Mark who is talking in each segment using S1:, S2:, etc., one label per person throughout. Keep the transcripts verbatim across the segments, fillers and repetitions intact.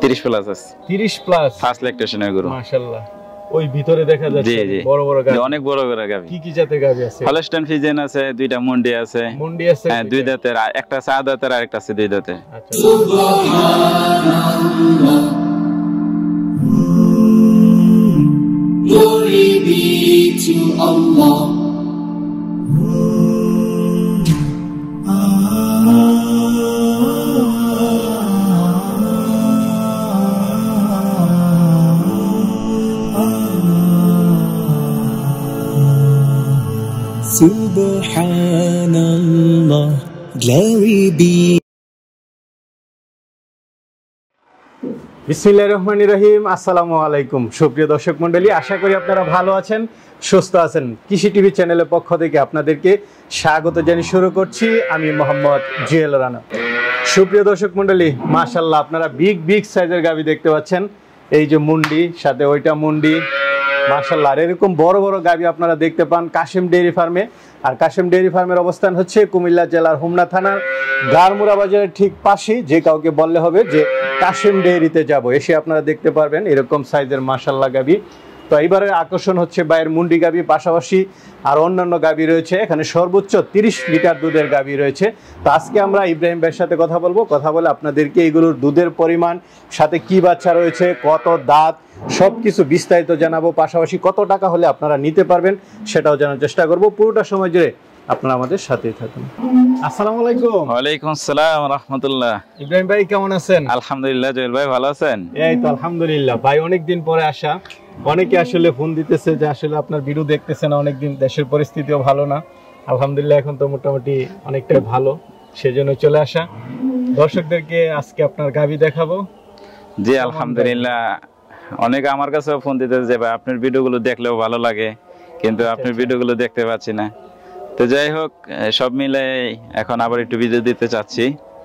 S1: ত্রিশ প্লাস আছে।
S2: ত্রিশ প্লাস
S1: ফার্স্ট ল্যাকটেশনের গরু
S2: মাশাআল্লাহ। ওই ভিতরে দেখা যাচ্ছে
S1: জি জি
S2: বড় বড় গাভী,
S1: অনেক বড় বড় গাভী।
S2: কি কি জাতের গাভী আছে?
S1: হলস্টাইন ফ্রিজিয়ান আছে, দুইটা মুন্ডি আছে।
S2: মুন্ডি আছে
S1: হ্যাঁ, দুই দাঁতের, একটা চার দাঁতের আর একটা আছে দুই দাঁতে।
S2: আচ্ছা।
S3: Glory be to Allah. Subhanallah, glory be.
S2: বিসমিল্লাহির রহমানির রহিম। আসসালামু আলাইকুম সুপ্রিয় দর্শক মণ্ডলী, আশা করি আপনারা ভালো আছেন, সুস্থ আছেন। কৃষি টিভি চ্যানেলের পক্ষ থেকে আপনাদেরকে স্বাগত জানিয়ে শুরু করছি আমি মোহাম্মদ জুয়েল রানা। সুপ্রিয় দর্শক মণ্ডলী, মাশাআল্লাহ আপনারা বিগ বিগ সাইজের গাভী দেখতে পাচ্ছেন। এই যে মুন্ডি, সাথে ওইটা মুন্ডি, মাশাআল্লাহ। আর এরকম বড় বড় গাভী আপনারা দেখতে পান কাশেম ডেইরি ফার্মে। আর কাশেম ডেইরি ফার্মের অবস্থান হচ্ছে কুমিল্লা জেলার হোমনা থানার গারমুরা বাজারের ঠিক পাশেই। যে কাউকে বললে হবে যে কাশেম ডেইরিতে যাব, এসে আপনারা দেখতে পারবেন এরকম সাইজের মাশাআল্লাহ গাভী। তো এইবারের আকর্ষণ হচ্ছে বাইরের মুন্ডি গাভী, পাশাপাশি আর অন্যান্য গাভী রয়েছে। এখানে সর্বোচ্চ তিরিশ লিটার দুধের গাভী রয়েছে। তো আজকে আমরা ইব্রাহিম ভাইয়ের সাথে কথা বলবো, কথা বলে আপনাদেরকে এইগুলোর দুধের পরিমাণ, সাথে কি বাচ্চা রয়েছে, কত দাঁত, সব কিছু বিস্তারিত জানাবো। পাশাপাশি কত টাকা হলে আপনারা নিতে পারবেন সেটাও জানার চেষ্টা করব। পুরোটা সময় জুড়ে আপনারা আমাদের সাথেই থাকুন। আসসালামু আলাইকুম।
S1: ওয়ালাইকুম আসসালাম ওয়া রাহমাতুল্লাহ।
S2: ইব্রাহিম ভাই কেমন আছেন?
S1: আলহামদুলিল্লাহ। জুয়েল ভাই ভালো আছেন?
S2: এই তো আলহামদুলিল্লাহ ভাই, অনেকদিন পরে আসা। অনেকে আসলে ফোন দিতেছে যে আসলে আপনার ভিডিও দেখতেছে না অনেকদিন, দেশের পরিস্থিতিও ভালো না। আলহামদুলিল্লাহ এখন তো মোটামুটি অনেকটাই ভালো, সেজন্য চলে আসা। দর্শকদেরকে আজকে আপনার গাভী দেখাবো।
S1: জি আলহামদুলিল্লাহ। অনেকে আমার কাছেও ফোন দিতেছে যে ভাই আপনার ভিডিওগুলো দেখলেও ভালো লাগে, কিন্তু আপনার ভিডিওগুলো দেখতে পাচ্ছি না। তো যাই হোক, সব মিলে এখন আবার একটু ভিডিও দিতে চাচ্ছি।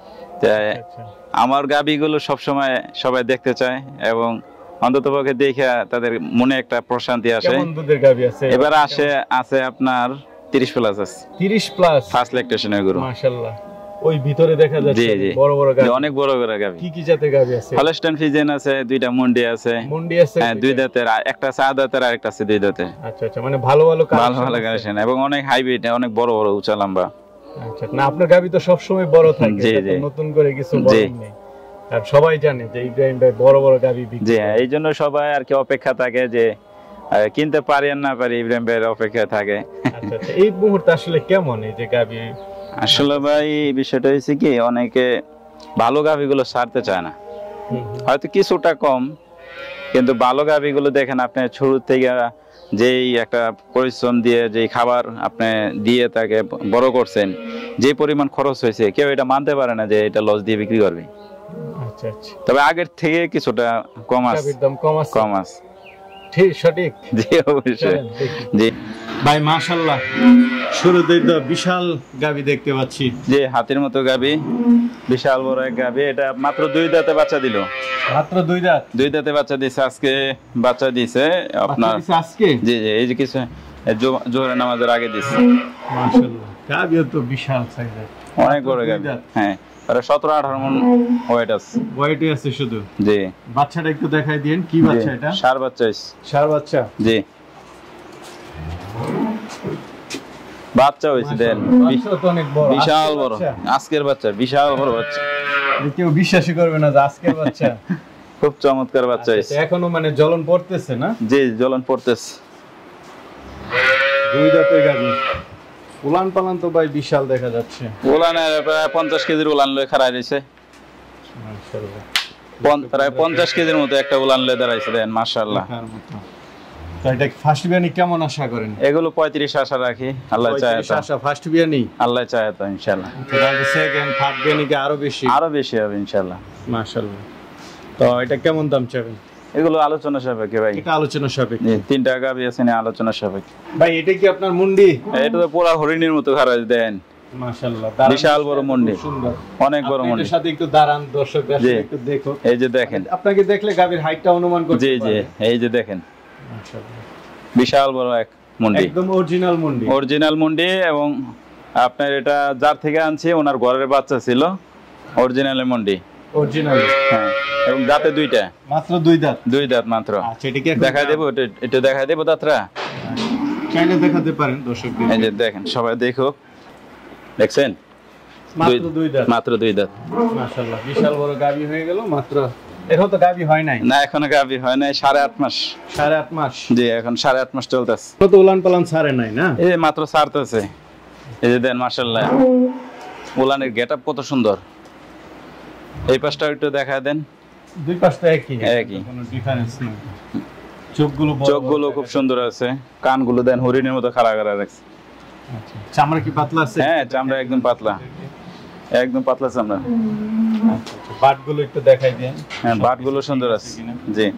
S1: আমার গাভীগুলো সবসময় সবাই দেখতে চায় এবং অন্ততপক্ষে দেখে তাদের মনে একটা প্রশান্তি আসে। এবার আসে আছে আপনার ত্রিশ প্লাস আছে।
S2: ত্রিশ প্লাস
S1: ফার্স্ট ল্যাকটেশনের গরু
S2: মাশাআল্লাহ। ওই ভিতরে দেখা যাচ্ছে বড় বড় গাভী,
S1: অনেক বড় বড় গাভী।
S2: কি কি জাতের গাভী আছে?
S1: হলস্টাইন ফ্রিজিয়ান আছে, দুইটা মুন্ডি আছে।
S2: মুন্ডি আছে,
S1: হ্যাঁ, দুই দাঁতের, একটা চার দাঁতের আর একটা আছে দুই দাঁতে।
S2: আচ্ছা আচ্ছা, মানে ভালো ভালো
S1: ভালো ভালো কালেকশন এবং অনেক হাইব্রিড, অনেক বড় বড় উঁচা লম্বা।
S2: আচ্ছা, না আপনার গাভী তো সব সময় বড় থাকে, এটা নতুন করে কিছু বলেন নেই। আর সবাই জানে যে ইব্রাহিম ভাই বড় বড় গাভী বিক্রি করে।
S1: জি, এই জন্য সবাই আর কি অপেক্ষা থাকে যে কিনতে পারি আর না পারি, ইব্রাহিম ভাইয়ের অপেক্ষা থাকে।
S2: আচ্ছা আচ্ছা, এই মুহূর্তে আসলে কেমন এই যে গাভী?
S1: আসলে ভাই বিষয়টা হয়েছে কি, অনেকে ভালো গাভীগুলো ছাড়তে চায় না, হয়তো কিছুটা কম, কিন্তু ভালো গাভীগুলো দেখেন আপনি শুরু থেকে যেই একটা পরিশ্রম দিয়ে যেই খাবার আপনি দিয়ে তাকে বড় করছেন, যে পরিমাণ খরচ হয়েছে, কেউ এটা মানতে পারে না যে এটা লস দিয়ে বিক্রি করবে।
S2: আচ্ছা আচ্ছা,
S1: তবে আগের থেকে কিছুটা কম আছে,
S2: কম আছে
S1: কম আছে।
S2: ঠিক সঠিক।
S1: জি অবশ্যই। জি
S2: ভাই মাশাআল্লাহ, শুরুতেই তো বিশাল গাভী দেখতে পাচ্ছি।
S1: যে হাতির মতো গাভী, বিশাল বড় এক গাভী। এটা মাত্র দুই দাঁতে বাচ্চা দিল।
S2: মাত্র দুই দাঁত? দুই
S1: দাঁতে বাচ্চা দিয়েছে আজকে, বাচ্চা দিয়েছে আপনার
S2: আজকে।
S1: জি জি, এই যে কিছু জোহরের নামাজের আগে দিয়েছে।
S2: মাশাআল্লাহ, গাভী তো বিশাল সাইজের,
S1: অনেক বড় গাভী। হ্যাঁ, আর সতেরো আঠারো মণ ওয়েট আছে।
S2: ওয়েটই আছে শুধু?
S1: জি।
S2: বাচ্চাটা একটু দেখাই দিন, কি বাচ্চা এটা?
S1: ষাঁড় বাচ্চা।
S2: ষাঁড় বাচ্চা?
S1: জি, বাচ্চা হয়েছে দেন, বিশাল বড় আজকের বাচ্চা, বিশাল বড় বাচ্চা।
S2: কেউ বিশ্বাসই করবে না যে আজকের বাচ্চা।
S1: খুব চমৎকার বাচ্চা হয়েছে।
S2: এখনো মানে জ্বলন পড়তেছে না?
S1: জি, জ্বলন পড়তেছে।
S2: দুই দাঁতের গাভী, উলান পালান তো ভাই বিশাল দেখা যাচ্ছে।
S1: উলানের প্রায় পঞ্চাশ কেজির উলান লয়ে খাড়াই রয়েছে।
S2: মাশাআল্লাহ,
S1: প্রায় পঞ্চাশ কেজির মতো একটা উলান লয়ে দাঁড়াইছে দেন, মাশাআল্লাহ।
S2: তো এটা ফার্স্ট বিয়ানি কেমন আশা করেন?
S1: এগুলো পঁয়ত্রিশ আশা রাখি, আল্লাহ চায় তো।
S2: আশা ফার্স্ট বিয়ানি,
S1: আল্লাহ চায় তো ইনশাআল্লাহ।
S2: তাহলে সেকেন্ড থার্ড বিয়ানি কি আরো বেশি? আরো
S1: বেশি হবে ইনশাআল্লাহ।
S2: মাশাআল্লাহ। তো এটা কেমন দাম চাবেন?
S1: এগুলো আলোচনা সাপেক্ষে ভাই।
S2: এটা আলোচনা সাপেক্ষে?
S1: তিনটা গাভী আছে না, আলোচনা সাপেক্ষে।
S2: ভাই এটা কি আপনার মুন্ডি?
S1: এটা তো পুরো হরিণের মতো খারাজ দেন,
S2: মাশাআল্লাহ,
S1: বিশাল বড় মুন্ডি,
S2: সুন্দর,
S1: অনেক বড় মুন্ডি।
S2: এর সাথে একটু দাঁড়ান, দর্শকরা একটু দেখো।
S1: এই যে দেখেন,
S2: আপনাকে দেখলে গাভীর হাইটটা অনুমান করতে
S1: পারবে। জি জি, এই যে দেখেন, মাশাআল্লাহ, বিশাল বড় এক মুন্ডি, একদম অরিজিনাল মুন্ডি। অরিজিনাল মুন্ডি, এবং আপনার এটা যার থেকে আনছি ওনার ঘরের বাচ্চা ছিল, অরিজিনাল মুন্ডি,
S2: অরিজিনাল।
S1: হ্যাঁ, এবং দাঁতে দুইটা,
S2: মাত্র দুই দাঁত।
S1: দুই দাঁত মাত্র।
S2: আচ্ছা, এটা কি
S1: দেখাই দেবো, একটু- একটু দেখাই দেবো দাঁতরা।
S2: চাইলে দেখাতে পারেন দর্শকদের।
S1: এই যে দেখেন, সবাই দেখো, দেখছেন
S2: মাত্র দুই দাঁত।
S1: মাত্র দুই দাঁত।
S2: মাশাআল্লাহ, বিশাল বড় গাভী হয়ে গেল মাত্র। এখন তো গাভী হয় নাই।
S1: না, এখনো গাভী হয় নাই, সাড়ে আট মাস।
S2: সাড়ে আট মাস।
S1: জি, এখন সাড়ে আট মাস চলতেছে।
S2: কত উলান পালান ছাড়ে নাই না?
S1: এই যে মাত্র ছাড়তেছে। এই যে দেন, মাশাআল্লাহ, উলানের গেটআপ কত সুন্দর। এই পাশটা একটু দেখা দেন।
S2: দুই পাশটা একই,
S1: একই।
S2: কোনো ডিফারেন্স নেই। চোখগুলো বড়,
S1: চোখগুলো খুব সুন্দর আছে, কানগুলো দেন হরিণের মতো খাড়া খাড়া রাখছে।
S2: আচ্ছা, চামড়া কি পাতলা আছে?
S1: হ্যাঁ, চামড়া একদম পাতলা, একদম পাতলা চামড়া।
S2: আচ্ছা, আচ্ছা, বাটগুলো একটু দেখাই দেন।
S1: হ্যাঁ, বাটগুলো সুন্দর আছে। জি,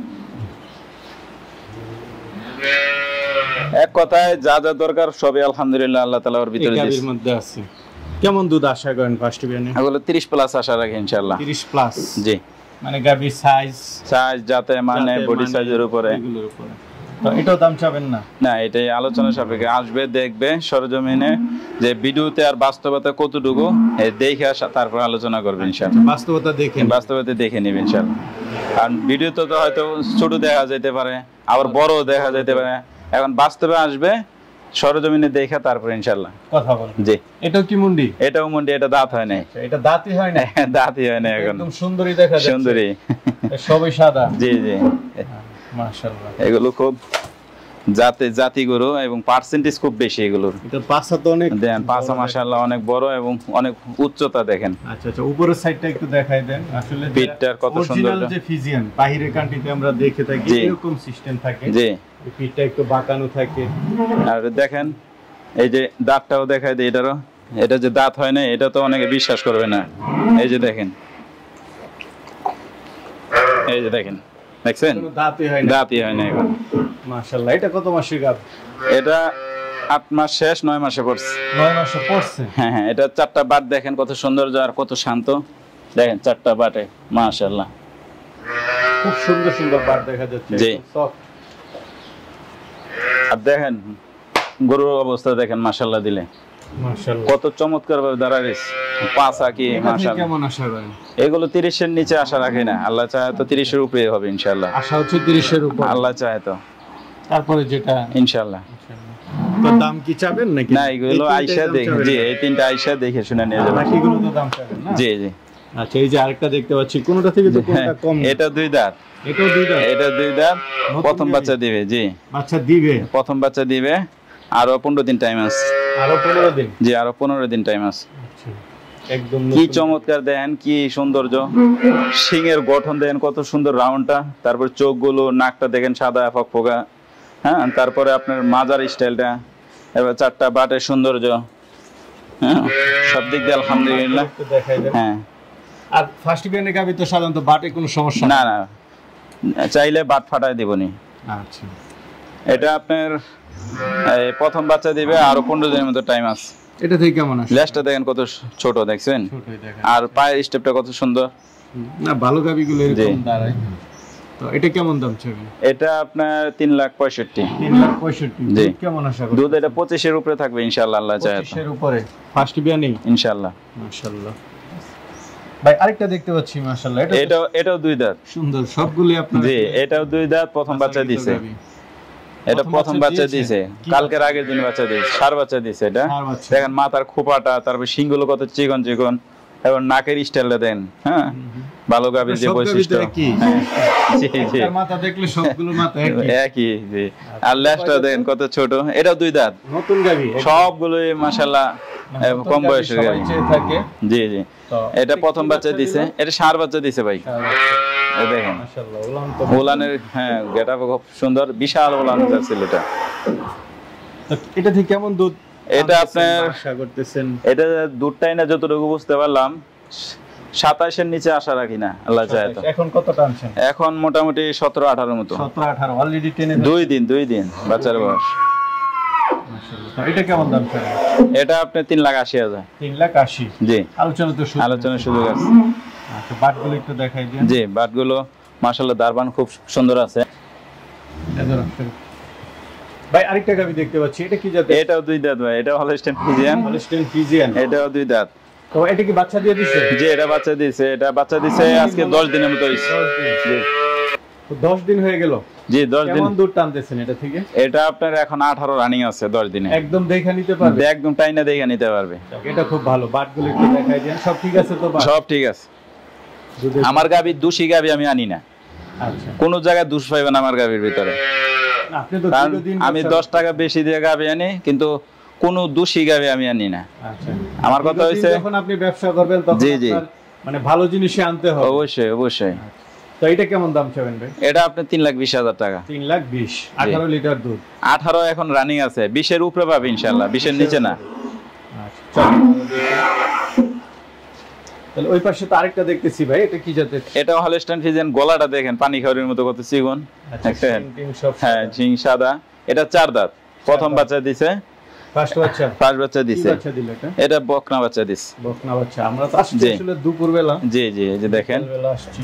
S1: এক কথায় যা যা দরকার সবই আলহামদুলিল্লাহ আল্লাহ তাআলা ওর ভিতরে
S2: এই গাভীর
S1: দিয়েছে।
S2: মধ্যে আছে। কেমন দুধ আশা করেন ফার্স্ট বিয়ানে?
S1: এগুলো তিরিশ প্লাস আশা রাখি ইনশাআল্লাহ।
S2: তিরিশ প্লাস।
S1: জি,
S2: মানে গাভীর সাইজ,
S1: সাইজ যাতে মানে বডি সাইজের উপরে।
S2: এগুলোর উপরে। তো এটাও দাম চাবেন না?
S1: না, এটাই আলোচনা সাপেক্ষে। আসবে, দেখবে সরজমিনে যে ভিডিওতে আর বাস্তবতা কতটুকু, এই দেখে আসা তারপর আলোচনা করবে ইনশাআল্লাহ।
S2: বাস্তবতা দেখে
S1: বাস্তবতা দেখে নিবে ইনশাআল্লাহ। আর ভিডিওতে তো হয়তো ছোট দেখা যেতে পারে, আবার বড় দেখা যেতে পারে। এখন বাস্তবে আসবে, সরজমিনে দেখে তারপর ইনশাআল্লাহ
S2: কথা বল।
S1: জি,
S2: এটাও কি মুন্ডি?
S1: এটাও মুন্ডি, এটা দাঁত হয় নাই।
S2: এটা দাঁতই হয় না?
S1: দাঁতই হয় না এখন।
S2: একদম সুন্দরী দেখা যাচ্ছে।
S1: সুন্দরী,
S2: সবই সাদা।
S1: জি জি।
S2: মাশাআল্লাহ,
S1: এগুলো খুব জাতে জাতি গরু এবং পার্সেন্টেজ খুব বেশি এগুলোর।
S2: এটা পাঁচা তো অনেক
S1: দেন পাঁচা মাশাআল্লাহ অনেক বড় এবং অনেক উচ্চতা দেখেন।
S2: আচ্ছা আচ্ছা, উপরের সাইডটা একটু দেখাই দেন। আসলে
S1: পিঠটার কত সুন্দর।
S2: অরিজিনাল যে ফিজিয়ান বাহিরের কান্ট্রিতে আমরা দেখে থাকি
S1: জি।
S2: এরকম সিস্টেম থাকে।
S1: জি,
S2: এই পিঠটা একটু বাঁকানো থাকে।
S1: আর দেখেন এই যে দাঁতটাও দেখাই দেয় এটারও। এটা যে দাঁত হয় না এটা তো অনেকে বিশ্বাস করবে না। এই যে দেখেন, এই যে দেখেন, দেখছেন
S2: কোনো দাঁতই হয় না।
S1: দাঁতই হয় না এখন।
S2: মাশাআল্লাহ, এটা কত মাসের গাভ?
S1: এটা আট মাস শেষ, নয় মাসে পড়ছে।
S2: নয় মাসে পড়ছে।
S1: হ্যাঁ হ্যাঁ, এটা চারটা বাট দেখেন কত সৌন্দর্য আর কত শান্ত। দেখেন চারটা বাটে মাশাআল্লাহ,
S2: খুব সুন্দর সুন্দর বাট দেখা যাচ্ছে।
S1: জি।
S2: একদম soft।
S1: আর দেখেন গরুর অবস্থা দেখেন মাশাআল্লাহ দিলে
S2: মাশাআল্লাহ,
S1: কত চমৎকার ভাবে দাঁড়াইছে। পাঁচা কি
S2: এটা থেকে
S1: মাশাআল্লাহ।
S2: কেমন আশা করেন?
S1: এগুলো তিরিশের নিচে আশা রাখি না, আল্লাহ চায় তো তিরিশের উপরে হবে ইনশাআল্লাহ।
S2: আশা হচ্ছে তিরিশের উপর।
S1: আল্লাহ চায় তো
S2: তারপরে যেটা
S1: ইনশাআল্লাহ।
S2: তো দাম কি চাবেন নাকি?
S1: না, এগুলো
S2: এই
S1: আইসা
S2: তিনটাই দাম
S1: দেখে,
S2: চাবেন
S1: জি
S2: না?
S1: এই তিনটা আইসা দেখে শুনে নিয়ে যাবেন।
S2: বাকিগুলো তো দাম চাবেন না?
S1: জি জি।
S2: আচ্ছা, এই যে আরেকটা দেখতে পাচ্ছি, কোনটা থেকে তো কোনটা কম?
S1: এটা দুই দাঁত,
S2: এটাও দুই দাঁত।
S1: এটা দুই দাঁত।
S2: নতুন
S1: প্রথম
S2: গাভী?
S1: বাচ্চা দিবে। জি,
S2: বাচ্চা দিবে?
S1: প্রথম বাচ্চা দিবে। আরো পনেরো দিন টাইম আছে।
S2: আরো পনেরো দিন?
S1: জি, আরো পনেরো দিন টাইম আছে।
S2: আচ্ছা, একদম
S1: কি
S2: নতুন।
S1: চমৎকার দেখেন, কি সৌন্দর্য। শিঙের গঠন দেখেন কত সুন্দর রাউন্ডটা, তারপর চোখগুলো, নাকটা দেখেন সাদা ফকফকা। হ্যাঁ, তারপরে আপনার মাজার স্টাইলটা, এবার চারটা বাটের সৌন্দর্য। হ্যাঁ, সব দিক দিয়ে আলহামদুলিল্লাহ।
S2: একটু দেখাই দেন।
S1: হ্যাঁ,
S2: আর ফার্স্ট বিয়ানে গাবি তো সাধারণত বাটে কোনো সমস্যা
S1: না না, চাইলে বাট ফাটাই দিবনি।
S2: আচ্ছা,
S1: এটা আপনার এই প্রথম বাচ্চা দিবে, আরো পনেরো দিনের মতো টাইম আছে।
S2: এটা থেকে কেমন আসে?
S1: লেজটা দেখেন কত ছোট, দেখছেন?
S2: ছোটই দেখা।
S1: আর পায়ের স্টেপটা কত সুন্দর।
S2: না, ভালো গাবিগুলো এরকম
S1: জি।
S2: দাঁড়ায়। তো এটা কেমন দাম চাবে?
S1: এটা আপনার তিন লাখ পঁয়ষট্টি।
S2: তিন লাখ পঁয়ষট্টি।
S1: জি।
S2: দুধ কেমন আশা করেন?
S1: দুধ এটা পঁচিশের উপরে থাকবে ইনশাআল্লাহ, আল্লাহ চায় তো।
S2: পঁচিশের উপরে ফার্স্ট বিয়ানে
S1: ইনশাআল্লাহ।
S2: মাশাআল্লাহ। ভাই আরেকটা দেখতে পাচ্ছি, মাশাআল্লাহ, এটা তো
S1: এটাও এটাও দুই দাঁত।
S2: সুন্দর, সবগুলি আপনার।
S1: জি, এটাও দুই দাঁত, প্রথম বাচ্চা দিছে। এটা
S2: প্রথম
S1: প্রথম
S2: বাচ্চা
S1: বাচ্চা
S2: দিয়েছে?
S1: দিছে,
S2: কি
S1: কালকের আগের দিন বাচ্চা দিয়েছে, সার বাচ্চা দিছে এটা।
S2: ষাঁড় বাচ্চা।
S1: দেখেন মাথার খোপাটা, তারপর শিংগুলো কত চিকন চিকন, এবং নাকের স্টাইলটা দেন। হ্যাঁ, ভালো গাভীর যে
S2: সব গাভীর
S1: বৈশিষ্ট্য।
S2: তো একই।
S1: জি জি,
S2: তার মাথা দেখলে সবগুলো মাথা একই।
S1: একই। জি, আর লেজটা দেন কত ছোট। এটাও দুই দাঁত।
S2: নতুন গাভী
S1: সবগুলোই মাশাআল্লাহ কম বয়সের গাভী।
S2: থাকে।
S1: জি জি।
S2: তো
S1: এটা প্রথম বাচ্চা দিছে, এটা সার বাচ্চা দিছে ভাই। এই দেখেন
S2: মাশাআল্লাহ, উলান তো।
S1: উলানের, হ্যাঁ গেটআপ খুব সুন্দর, বিশাল উলান ছিল এটা।
S2: তো এটা থেকে কেমন দুধ
S1: এটা আপনার
S2: আশা করতেছেন?
S1: এটা দুধটাই না যতটুকু বুঝতে পারলাম, সাতাশের নিচে আশা রাখি না, আল্লাহ চায় তো।
S2: এখন কত টানছেন?
S1: এখন মোটামুটি সতেরো আঠারো মতো।
S2: সতেরো আঠারো অলরেডি টেনে।
S1: দুই দিন দুই দিন বাচ্চার বয়স।
S2: মাশাআল্লাহ। তো এটা কেমন দাম চাবেন?
S1: এটা আপনি তিন লাখ আশি হাজার।
S2: তিন লাখ আশি।
S1: জি,
S2: আলোচনা তো শুরু।
S1: আলোচনার সুযোগ আছে।
S2: আচ্ছা, বাটগুলো একটু দেখাই দিন।
S1: জি, বাটগুলো মাশাআল্লাহ দারবান খুব সুন্দর আছে।
S2: এদের রাখতে। ভাই আরেকটা গাভী দেখতে পাচ্ছি, এটা কি জাতের?
S1: এটাও দুই দাঁত ভাই, এটা হলস্টাইন ফ্রিজিয়ান।
S2: Holstein Friesian.
S1: এটাও দুই দাঁত।
S2: তো এটা কি বাচ্চা দিয়ে দিছে?
S1: জি এটা বাচ্চা দিয়েছে, এটা বাচ্চা দিয়েছে আজকে দশ দিনের মতো হয়েছে। জি
S2: তো দশ দিন হয়ে গেল।
S1: জি দশ দিন।
S2: কেমন দুধ টানতেছেন এটা থেকে?
S1: এটা আপনার এখন আঠারো রানিং আছে দশ দিনে।
S2: একদম দেখে নিতে পারবে?
S1: একদম টাইনা দেখে নিতে পারবে।
S2: এটা খুব ভালো। বাটগুলো একটু দেখাই দেন। সব ঠিক আছে তো? বাট
S1: সব ঠিক আছে। আমার গাবি দোষী গাবি আমি আনি না।
S2: আচ্ছা,
S1: কোন জায়গায় দোষ পাইবেন আমার গাবির ভিতরে।
S2: আপনি তো
S1: কারণ
S2: দীর্ঘদিন
S1: আমি দশ টাকা বেশি দিয়ে গাবি আনি, কিন্তু কোন দোষী গাবি আমি আনি না।
S2: আচ্ছা,
S1: আমার কথা হইছে
S2: যখন আপনি ব্যবসা করবেন তখন
S1: জি জি
S2: আপনার মানে ভালো জিনিসই আনতে হবে।
S1: অবশ্যই অবশ্যই।
S2: তো এটা কেমন দাম চাবেন ভাই?
S1: এটা আপনি তিন লাখ বিশ হাজার টাকা।
S2: তিন লাখ বিশ। আঠারো লিটার দুধ।
S1: আঠারো এখন রানিং আছে, বিশের উপরে পাবে ইনশাল্লাহ, বিশের নিচে না।
S2: আচ্ছা, তাহলে ওই পাশে তো আরেকটা দেখতেছি ভাই, এটা কি জাতের?
S1: এটা হলস্টাইন ফ্রিজিয়ান, গলাটা দেখেন পানি খাওয়ার মতো কত চিকন।
S2: আচ্ছা,
S1: একটা
S2: সিং টিং সব
S1: হ্যাঁ ঝিং সাদা। এটা চার দাঁত, প্রথম বাচ্চা দিছে।
S2: ফার্স্ট বাচ্চা?
S1: ফার্স্ট বাচ্চা
S2: কি
S1: দিছে।
S2: বাচ্চা দিল এটা?
S1: এটা বকনা বাচ্চা দিছে।
S2: বকনা বাচ্চা। আমরা তো আসছি
S1: জি।
S2: আসলে দুপুর বেলা।
S1: জি জি এই যে দেখেন
S2: বেলা আসছি।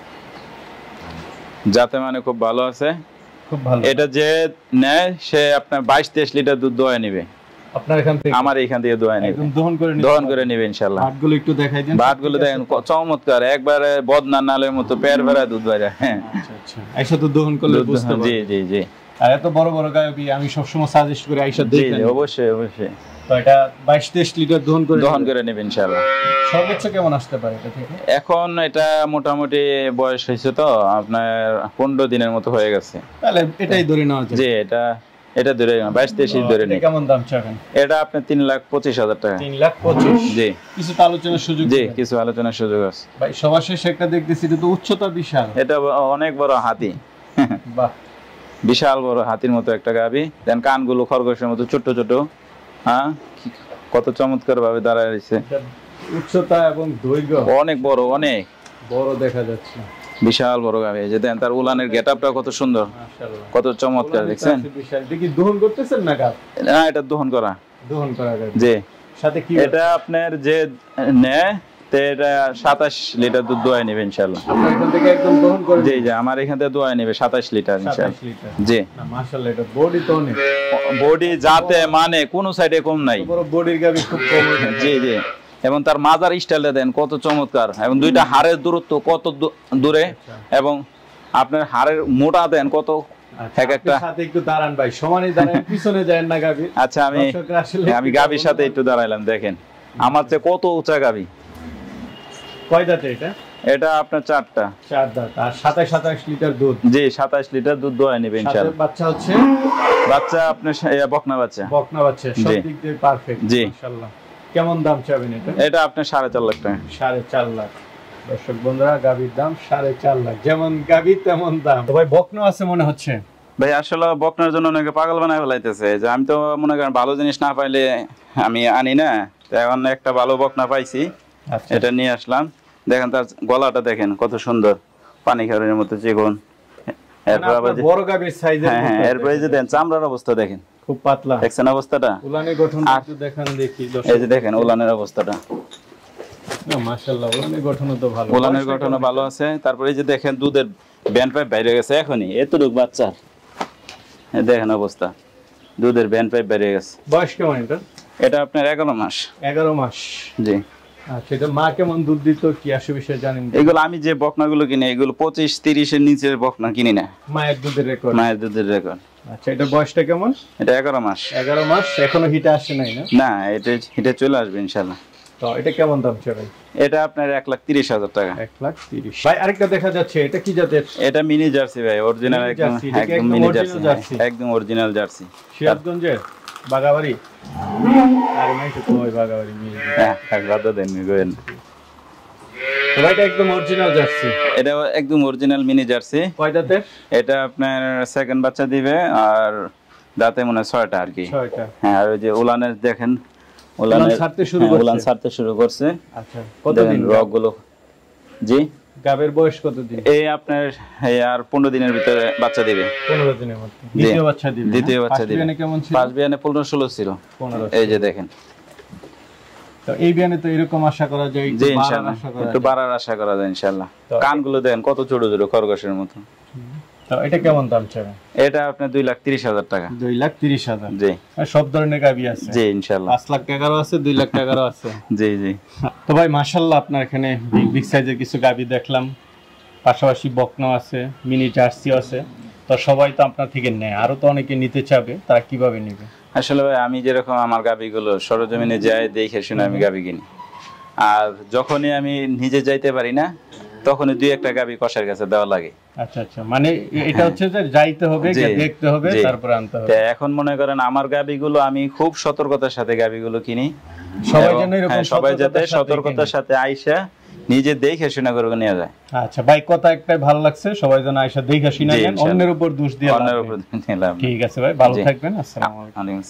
S1: যাতে মানে খুব ভালো আছে।
S2: খুব ভালো।
S1: এটা যে নেয় সে আপনার বাইশ তেইশ লিটার দুধ দোয়া নিবে
S2: আপনার এখান থেকে?
S1: আমার এখান থেকে দোয়া নিবে,
S2: একদম দহন করে নিবে?
S1: দহন করে নিবে ইনশাআল্লাহ।
S2: বাটগুলো একটু দেখাই দেন।
S1: বাটগুলো দেখেন কত চমৎকার, একবারে বদনা নালের মতো পের ভরা দুধ বাইরে। হ্যাঁ
S2: আচ্ছা আচ্ছা, আইসা তো দহন করলে
S1: দুধ-
S2: বুঝতে
S1: জি
S2: পারবেন।
S1: জি জি
S2: আর এত বড় বড় গায়বি আমি সবসময় সাজেস্ট করি আইসা
S1: জি
S2: দেখেন।
S1: জি, অবশ্যই অবশ্যই
S2: তো এটা বাইশ তেইশ লিটার দহন করে
S1: দহন
S2: নিবে।
S1: করে নেবে ইনশাআল্লাহ।
S2: সর্বোচ্চ কেমন আসতে পারে এটা থেকে?
S1: এখন এটা মোটামুটি বয়স হয়েছে তো আপনার পনেরো দিনের মতো হয়ে গেছে।
S2: তাহলে এটাই ধরে নেওয়া যায়।
S1: জি এটা এটা ধরে বাইশ তেইশ ধরে
S2: এটা
S1: নেই।
S2: কেমন দাম চাবেন?
S1: এটা আপনার তিন লাখ পঁচিশ হাজার টাকা।
S2: তিন লাখ পঁচিশ।
S1: জি
S2: কিছু তো আলোচনার সুযোগ
S1: জি
S2: দিবেন।
S1: কিছু আলোচনার সুযোগ আছে।
S2: ভাই সবার শেষে একটা দেখতেছি, এটা তো উচ্চতা বিশাল।
S1: এটা অনেক বড় হাতি,
S2: বাহ,
S1: বিশাল বড় হাতির মতো একটা গাবি। দেন কানগুলো খরগোশের মতো ছোট ছোট। হ্যাঁ কি- কত চমৎকার ভাবে দাঁড়ায় রয়েছে।
S2: এটা উচ্চতা এবং দৈর্ঘ্য
S1: অনেক বড়, অনেক
S2: বড় দেখা যাচ্ছে।
S1: বিশাল বড় গাবি। এই যে দেন তার উলানের গেটআপটা কত সুন্দর,
S2: মাশাআল্লাহ,
S1: কত চমৎকার দেখছেন।
S2: বিশাল। এটা কি দহন করতেছেন না গাব?
S1: না এটা দহন করা।
S2: দহন করা গাব।
S1: জি
S2: সাথে কি
S1: এটা আপনার যে নেয় তো এটা সাতাশ লিটার দুধ দোয়াই নেবে ইনশাল্লাহ।
S2: আপনার এখান থেকে একদম দহন করে
S1: জি জি আমার এখান থেকে দোয়াই নেবে সাতাশ লিটার
S2: সাতাশ
S1: ইনশাল্লাহ।
S2: লিটার।
S1: জি
S2: না মাশাআল্লাহ, এটা বডি তো অনেক
S1: বডি যাতে মানে কোনো সাইডে কম নাই।
S2: বড় বডির গাবি, খুব কম।
S1: জি জি এবং তার মাজার স্টাইলটা দেন কত চমৎকার, এবং দুইটা হাড়ের দূরত্ব কত দূ- দূরে, এবং আপনার হাড়ের মোটা দেন কত এক একটা।
S2: আপনি সাথে একটু দাঁড়ান ভাই, সমানই দাঁড়ান, পিছনে যায় না গাবি।
S1: আচ্ছা আমি
S2: দর্শকরা আসলে
S1: আমি গাবির সাথে একটু দাঁড়াইলাম, দেখেন আমার চেয়ে কত উঁচা গাবি।
S2: কয় দাঁতে এটা?
S1: এটা আপনার চারটা।
S2: চার দাঁত। আর সাতাশ সাতাশ লিটার দুধ।
S1: জি সাতাশ লিটার দুধ দোয়া নেবে
S2: সাথে
S1: ইনশাল্লাহ।
S2: বাচ্চা হচ্ছে
S1: বাচ্চা আপনার সা- ইয়া, বকনা বাচ্চা।
S2: বকনা বাচ্চা, সব
S1: জি।
S2: দিক দিয়ে পারফেক্ট।
S1: জি।
S2: মাশাআল্লাহ। কেমন দাম চাবেন এটা?
S1: এটা আপনার সাড়ে চার লাখ টাকা।
S2: সাড়ে চার লাখ। দর্শক বন্ধুরা, গাভীর দাম সাড়ে চার লাখ। যেমন গাভী তেমন দাম। তো ভাই বকনা আছে মনে হচ্ছে?
S1: ভাই আসলে বকনার জন্য অনেকে পাগল বানায় ফেলাইতেছে, যে আমি তো মনে করেন ভালো জিনিস না পাইলে আমি আনি না। তো এখন একটা ভালো বকনা পাইছি,
S2: আচ্ছা,
S1: এটা নিয়ে আসলাম। দেখেন তার গলাটা দেখেন কত সুন্দর, পানি খাওয়ার মতো চিকন। এরপর আবার যে-
S2: বড় গাভীর সাইজের
S1: হ্যাঁ হ্যাঁ এরপরে যে দেন চামড়ার অবস্থা দেখেন,
S2: খুব পাতলা।
S1: দেখছেন অবস্থাটা।
S2: উলানের গঠন
S1: আর-
S2: একটু দেখান দেখি
S1: এই
S2: দর্শক।
S1: যে দেখেন উলানের অবস্থাটা,
S2: না মাশাআল্লাহ, উলানের গঠনও তো ভালো।
S1: উলানের
S2: বয়সটা
S1: গঠনও
S2: কেমন?
S1: ভালো আছে। তারপরে এই যে দেখেন দুধের ব্যান্ড পাইপ বাইরে গেছে এখনই, এতটুক বাচ্চার। এই দেখেন অবস্থা, দুধের ব্যান্ড পাইপ বাইরে গেছে।
S2: বয়স কেমন এটা?
S1: এটা আপনার এগারো মাস।
S2: এগারো মাস।
S1: জি
S2: আচ্ছা, এটা মা কেমন দুধ দিত কি আসে বিষয়ে জানেন?
S1: এগুলো আমি যে বকনাগুলো কিনি এগুলো পঁচিশ তিরিশের নিচের বকনা কিনি না।
S2: মায়ের দুধের রেকর্ড।
S1: মায়ের দুধের রেকর্ড।
S2: আচ্ছা, এটা বয়সটা কেমন?
S1: এটা এগারো মাস।
S2: এগারো মাস, এখনো হিটে আসে নাই না?
S1: না এটা এটা চলে আসবে ইনশাল্লাহ।
S2: তো এটা কেমন দাম চাবেন?
S1: এটা আপনার এক লাখ তিরিশ হাজার টাকা।
S2: এক লাখ তিরিশ। ভাই আরেকটা দেখা যাচ্ছে, এটা কি জাতের?
S1: এটা মিনি জার্সি ভাই, অরিজিনাল
S2: Mini
S1: একদম
S2: jersey, এটা কি
S1: একদম
S2: একদম
S1: মিনি
S2: original
S1: জার্সি,
S2: jersey?
S1: একদম অরিজিনাল জার্সি।
S2: সিরাজগঞ্জের বাগাবাড়ি? আরে নাই তো ওই বাগাবাড়ি মিল।
S1: হ্যাঁ একবার তো দেন গেন।
S2: তো ভাই এটা একদম অরিজিনাল জার্সি।
S1: এটা একদম অরিজিনাল মিনি জার্সি।
S2: কয় দাঁতের?
S1: এটা আপনার সেকেন্ড বাচ্চা দিবে, আর দাঁতে মনে হয় ছয়টা আর কি।
S2: ছয়টা।
S1: হ্যাঁ আর ওই যে উলানের দেখেন,
S2: উলান
S1: উলানের
S2: ছাড়তে শুরু
S1: হ্যাঁ,
S2: করছে?
S1: উলান ছাড়তে শুরু করছে।
S2: আচ্ছা, কতদিন?
S1: রক গুলো জি
S2: গাবের বয়স কতদিন?
S1: এই আপনার এই আর পনেরো দিনের ভিতরে বাচ্চা দিবে।
S2: পনেরো দিনের মধ্যে দ্বিতীয় বাচ্চা দিবে?
S1: দ্বিতীয় বাচ্চা
S2: First
S1: দিবে।
S2: বিয়ানে কেমন ছিল?
S1: ফার্স্ট বিয়ানে পনেরো ষোলো ছিল।
S2: পনেরো।
S1: এই যে দেখেন।
S2: তো এই বিয়ানে তো এরকম আশা করা যায়, একটু
S1: জি
S2: বাড়ার
S1: ইনশাআল্লাহ
S2: আশা করা
S1: একটু
S2: যায়।
S1: বাড়ার আশা করা যায় ইনশাআল্লাহ।
S2: তো-
S1: কানগুলো দেন কত ছোট ছোট খরগোশের মতো।
S2: তো এটা কেমন দাম চাবেন?
S1: এটা আপনার দুই লাখ তিরিশ হাজার টাকা।
S2: দুই লাখ তিরিশ হাজার।
S1: জি।
S2: আর সব ধরনের গাভী আছে?
S1: জি ইনশাআল্লাহ।
S2: পাঁচ লাখ টাকারও আছে, দুই লাখ টাকারও আছে।
S1: জি জি।
S2: তো ভাই মাশাআল্লাহ আপনার এখানে বিগ বিগ সাইজের কিছু গাভী দেখলাম, পাশাপাশি বকনা আছে, মিনি জার্সি আছে। তো সবাই তো আপনার থেকে নেয়, আরো তো অনেকে নিতে চাবে, তারা কিভাবে নেবে?
S1: আসলে ভাই আমি যেরকম আমার গাভীগুলো সরজমিনে যাই দেখে শুনে আমি গাভী কিনি, আর যখনই আমি নিজে যাইতে পারি না তখনই দুই একটা গাভী কষার কাছে দেওয়া লাগে।
S2: আচ্ছা আচ্ছা, মানে এটা হচ্ছে যে যাইতে হবে,
S1: জি,
S2: দেখতে হবে,
S1: জি।
S2: তারপরে আনতে হবে।
S1: তা এখন মনে করেন আমার গাভীগুলো আমি খুব সতর্কতার সাথে গাভীগুলো কিনি,
S2: সবাই
S1: এবং
S2: যেন এরকম
S1: হ্যাঁ, সবাই যাতে
S2: সতর্কতার সাথে
S1: সতর্কতার সাথে আইসা নিজে দেখে শুনে করে নিয়ে যায়।
S2: আচ্ছা ভাই, কথা একটাই ভালো লাগছে, সবাই যেন আয়সা দেখে শুনে
S1: জি,
S2: নেন,
S1: ইনশাআল্লাহ।
S2: অন্যের উপর দোষ দিয়ে লাভ
S1: অন্যের
S2: নেই।
S1: উপর নিলাম।
S2: ঠিক আছে ভাই, ভালো
S1: জি।
S2: থাকবেন। আসসালামু আলাইকুম।
S1: আলাইকুম